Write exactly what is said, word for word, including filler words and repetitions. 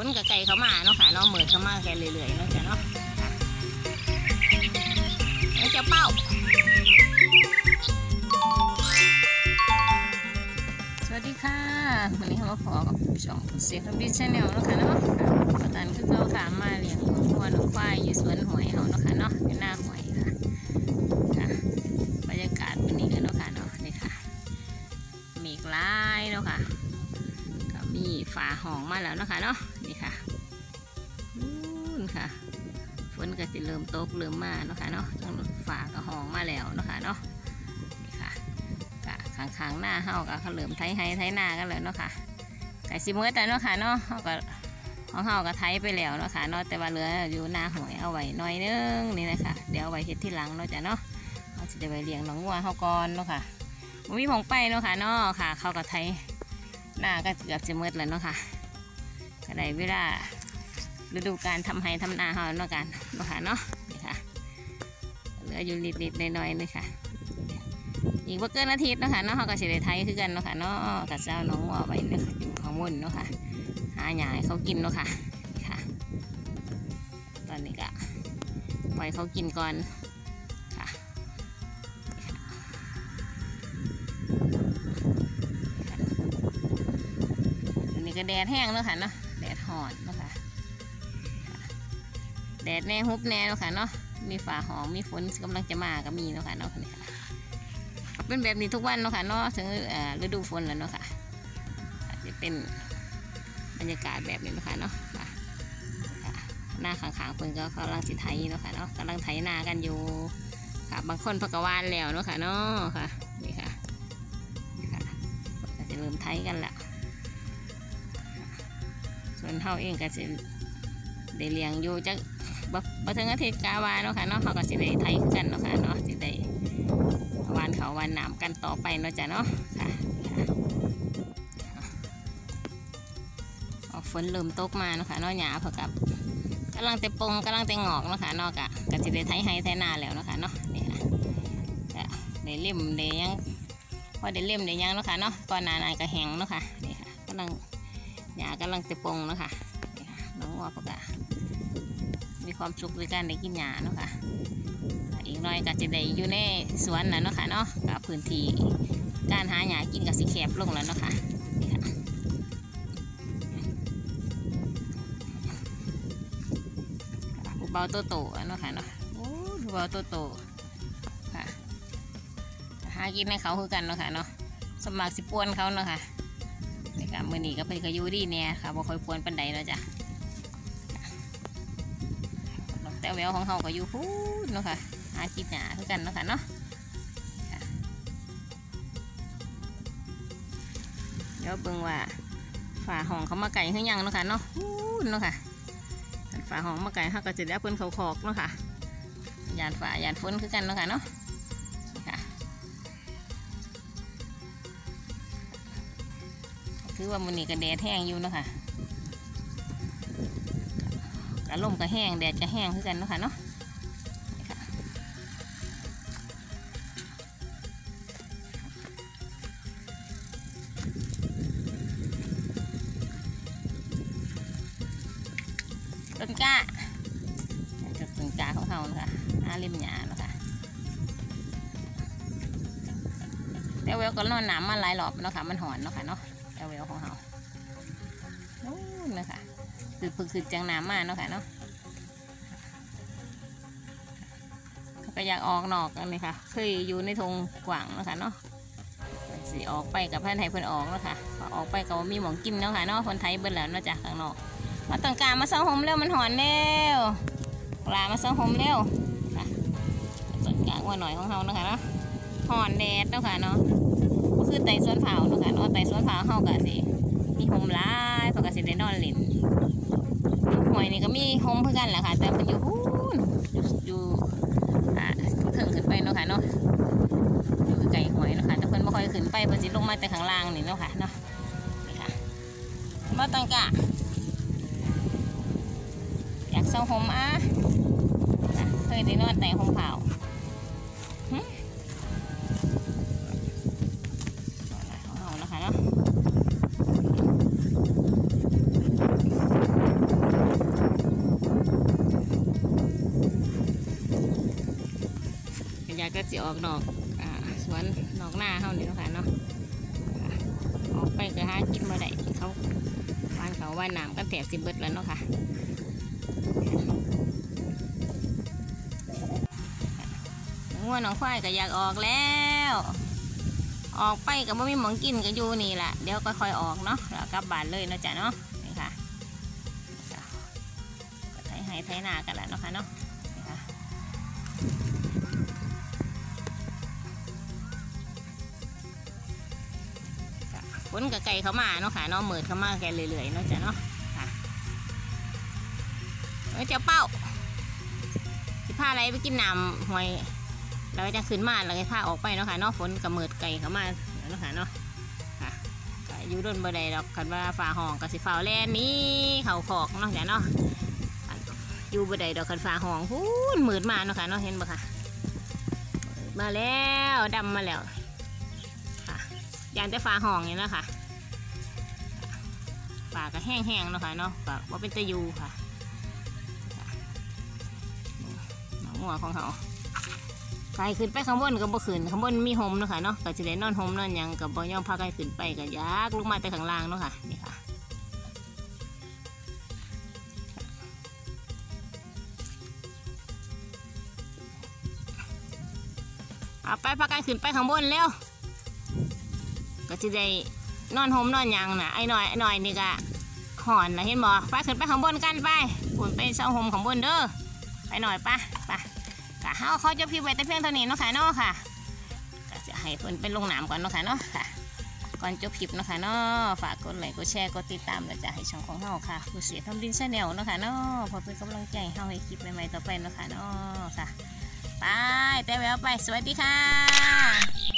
นกับไก่เขามาเนาะค่ะเนาะเหมือนเขามาแกเรื่อยๆเนาะจ้ะเนาะแล้วจะเป้าสวัสดีค่ะวันนี้เขามาพอกับช่องเสียงทำดีชแนลเนาะค่ะเนาะประธานคือเขาถามมาเลี้ยงวัวหนูควายอยู่สวนหวยเขาเนาะค่ะเนาะอยู่หน้าหวยค่ะค่ะบรรยากาศวันนี้กันเนาะค่ะเนาะนี่ค่ะมีกลายเนาะค่ะก็มีฝาห้องมาแล้วเนาะค่ะเนาะนี่ค่ะนู่นค่ะฝนก็จะเริ่มตกเริ่มมาเนาะค่ะเนาะทั้งฝาก็ห้องมาแล้วเนาะค่ะเนาะนี่ค่ะกะข้างๆหน้าเฮาก็เขาเริ่มไถให้ไถหน้ากันเลยเนาะค่ะไก่ซิเมื่อแต่เนาะค่ะเนาะเฮาก็ของเฮาก็ไถไปแล้วเนาะค่ะเนาะแต่ว่าเหลืออยู่หน้าหวยเอาไว้น้อยนึงนี่นะคะเดี๋ยวเอาไว้เฮ็ดที่หลังเนาะจ้ะเนาะเราจะได้ไปเลี้ยงน้องวัวเฮาก่อนเนาะค่ะมีผงไปเนาะค่ะเนาะค่ะเขาก็ไถหน้าก็เกือบจะมืดแล้วเนาะค่ะก็ได้เวลาฤดูการทำไห้ทำนาเฮาเนาะกันเนาะค่ะเนาะนี่ค่ะเหลืออยู่นิดๆหน่อยๆนี่ค่ะอีกว่าเกินอาทิตย์เนาะค่ะเนาะเขาก็จะได้ไถคือกันเนาะค่ะเนาะกับเจ้าน้องวัวไว้เนี่ยอยู่ข้างบนเนาะค่ะหาหญ้าให้เขากินเนาะค่ะนี่ค่ะตอนนี้ก็ปล่อยเขากินก่อนค่ะอันนี้ก็แดดแห้งเนาะค่ะเนาะแดดห่อนเนาะค่ะแดดแน่ฮุบแน่เนาะค่ะเนาะมีฝ่าหอมมีฝนกำลังจะมาก็มีเนาะค่ะเนาะนี่ค่ะเป็นแบบนี้ทุกวันเนาะค่ะเนาะถึงฤดูฝนแล้วเนาะค่ะจะเป็นบรรยากาศแบบนี้เนาะค่ะเนาะหน้าข้างๆเพิ่นก็กำลังสิไถเนาะค่ะเนาะกำลังไถนากันอยู่ค่ะบางคนพักวานแล้วเนาะค่ะเนาะค่ะนี่ค่ะค่ะก็จะเริ่มไถกันละส่วนเฮาเองก็จะได้เลี้ยงอยู่จักบ่ถึงอาทิตย์กาวาเนาะค่ะเนาะเขาก็สิได้ไถกันเนาะค่ะเนาะสิได้วานเขาวานน้ำกันต่อไปเนาะจ้ะเนาะค่ะฝนเริ่มตกมาเนาะค่ะเนาะหญ้าเพิ่นกับกำลังเตะปงกำลังเตะงอกเนาะค่ะเนาะกะก็สิได้ไถให้ไถนาแล้วเนาะค่ะเนาะนี่ค่ะได้เล่มได้ยังพอได้เล่มได้ยังเนาะค่ะเนาะก่อนหน้านั้นก็แห้งเนาะค่ะนี่ค่ะกำลังหญ้ากำลังเตะปงเนาะค่ะนี่ค่ะน้องวัวเพิ่นก็มีความสุขในการได้กินหญ้าเนาะค่ะอีกหน่อยก็จะได้อยู่ในสวนนะเนาะค่ะเนาะกับพื้นที่การหาหญ้ากินกับสิแคบลงแล้วเนาะค่ะนี่ค่ะเบาโตโตเนาะค่ะเนาะโอ้เบาโตโตค่ะหากินในเขาคือกันเนาะค่ะเนาะสมัครสิปวนเขาเนาะค่ะนี่ค่ะมือนี้ก็เพิ่นก็อยู่ดีเนี่ยค่ะบ่ค่อยปวนปันใดเนาะจ้ะแต่แววของเขาก็อยู่พูดเนาะค่ะหากินหญ้าคือกันเนาะค่ะเนาะเดี๋ยวเบิ่งว่าฝ่าห้องเขามาไก่ขึ้นยังเนาะค่ะเนาะพูดเนาะค่ะฝ่าห้องมาไก่เขาก็จะได้เพิ่นเขาคอกเนาะค่ะยานฝ่ายานฝนคือกันเนาะค่ะเนาะค่ะคือว่ามันนี่ก็แดดแห้งอยู่เนาะค่ะกระลมก็แห้งแดดจะแห้งคือกันเนาะค่ะเนาะต้นกล้าจุดต้นกล้าของเขานะคะอาเล่มหญ้าเนาะค่ะแต่เวลก็นอนน้ำมาหลายรอบเนาะค่ะมันหอนเนาะค่ะเนาะแต่เวลของเขาโอ้ยนะคะคือพึกคือจังน้ำมาเนาะค่ะเนาะเขาก็อยากออกนอกกันเลยค่ะเคยอยู่ในทงกว้างเนาะค่ะเนาะสิออกไปกับเพื่อนไทยเพื่อนออกเนาะค่ะออกไปก็มีหมองกินเนาะค่ะเนาะคนไทยเบิ่นแล้วเนาะจากข้างนอกมาต้นกล้ามาเซาหมเร็วมันหอนเร็วปลามาเซาหมเร็วค่ะต้นกล้าว่าหน่อยของเขาเนาะค่ะเนาะหอนแดดเนาะค่ะเนาะก็คือไต่สวนเผาเนาะค่ะเนาะไต่สวนเผาเขาก็สิมีโฮมร้ายเพราะก็สิได้นอนเล่นหวยนี่ก็มีโฮมเพื่อกันแหละค่ะแต่มันอยู่พูนอยู่อ่าถึงขึ้นไปเนาะค่ะเนาะอยู่ไกลหวยเนาะค่ะแต่เพิ่นไม่ค่อยขึ้นไปเพิ่นสิลงมาแต่ข้างล่างนี่เนาะค่ะเนาะนี่ค่ะมาต้นกล้าอยากเซาหมอ่ะเคยได้นอนแต่หมเผาของเรานะคะเนาะก็สิออกดอกอ่าสวนดอกหน้าเฮานี่เนาะค่ะเนาะออกไปก็หากินมาได้เขาบ้านเขาว่ายน้ำกันแถบสิเบิดแล้วเนาะค่ะงัวน้องควายก็อยากออกแล้วออกไปก็ไม่มีหมองกินก็อยู่นี่แหละเดี๋ยวก็ค่อยออกเนาะแล้วกลับบ้านเลยเนาะจ้ะเนาะนี่ค่ะก็ไถให้ไถนากันแล้วเนาะค่ะเนาะนี่ค่ะฝนกับไก่เขามาเนาะค่ะเนาะเหมือดเขามาแกเรื่อยๆเนาะจ้ะเนาะค่ะเออเจ้าเป้าสิพาอะไรไปกินน้ำหวยเราจะขึ้นมาเราจะพาออกไปเนาะค่ะเนาะฝนกับเหมือดไก่เขามาเนาะค่ะเนาะค่ะอยู่ด้นบ่ได้ดอกคันว่าฝ่าห้องกับสิฝ่าแล่นนี้เขาขอกเนาะจ้ะเนาะอยู่บ่ได้ดอกคันฝ่าห้องพูนเหมือดมาเนาะค่ะเนาะเห็นบ่ค่ะมาแล้วดำมาแล้วค่ะยานแต่ฝ่าห้องนี่นะค่ะป่าก็แห้งๆเนาะค่ะเนาะป่าว่าเป็นตะยูค่ะหัวของเขาไก่ขึ้นไปข้างบนก็บ่ขึ้นข้างบนมีโฮมเนาะค่ะเนาะก็จะได้นอนโฮมนอนยังกับบ่ยอมพาไก่ขึ้นไปก็ยากลงมาแต่ข้างล่างเนาะค่ะนี่ค่ะเอาไปพาไก่ขึ้นไปข้างบนเร็วก็จะได้นอนโฮมนอนยังน่ะไอ้หน่อยไอ้หน่อยนี่ก็หอนนะเห็นบ่ไปขึ้นไปข้างบนกันไปปุ่นไปเสาโฮมข้างบนเด้อไปหน่อยปะไปกะเฮาเขาจะพิมพ์ไว้แต่เพียงเท่านี้เนาะค่ะเนาะค่ะก็จะให้เพิ่นเป็นลงน้ำก่อนเนาะค่ะเนาะค่ะก่อนจบคลิปเนาะค่ะเนาะฝากกดไลค์กดแชร์กดติดตามแล้วจะให้ช่องของเฮาค่ะผู้เสียทำดินชาแนลเนาะค่ะเนาะเพื่อเป็นกำลังใจเฮาให้คลิปใหม่ๆต่อไปเนาะค่ะเนาะค่ะไปแต่แววไปสวัสดีค่ะ